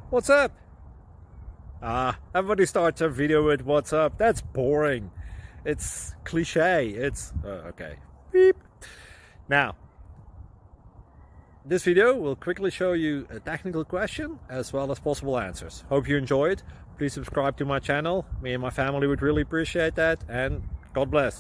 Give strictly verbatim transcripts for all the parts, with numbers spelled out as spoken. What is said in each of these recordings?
What's up? Ah, everybody starts a video with what's up. That's boring. It's cliche. It's uh, okay. Beep. Now, this video will quickly show you a technical question as well as possible answers. Hope you enjoyed. Please subscribe to my channel. Me and my family would really appreciate that, and God bless.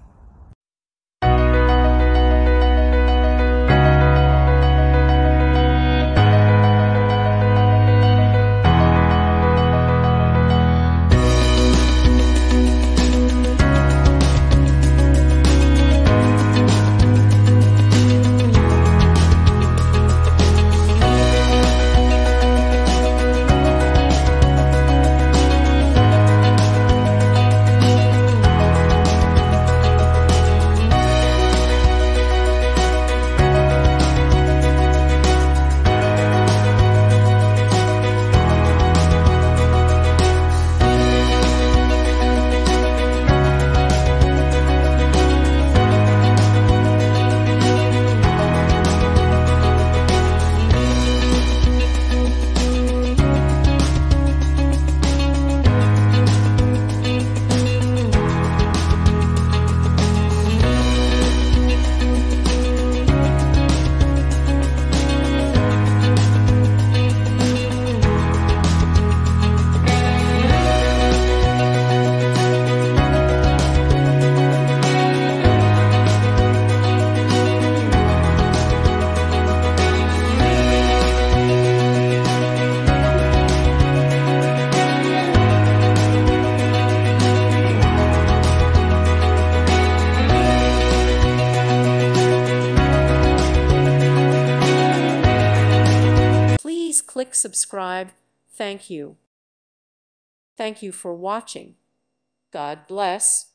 Click subscribe. Thank you. Thank you for watching. God bless.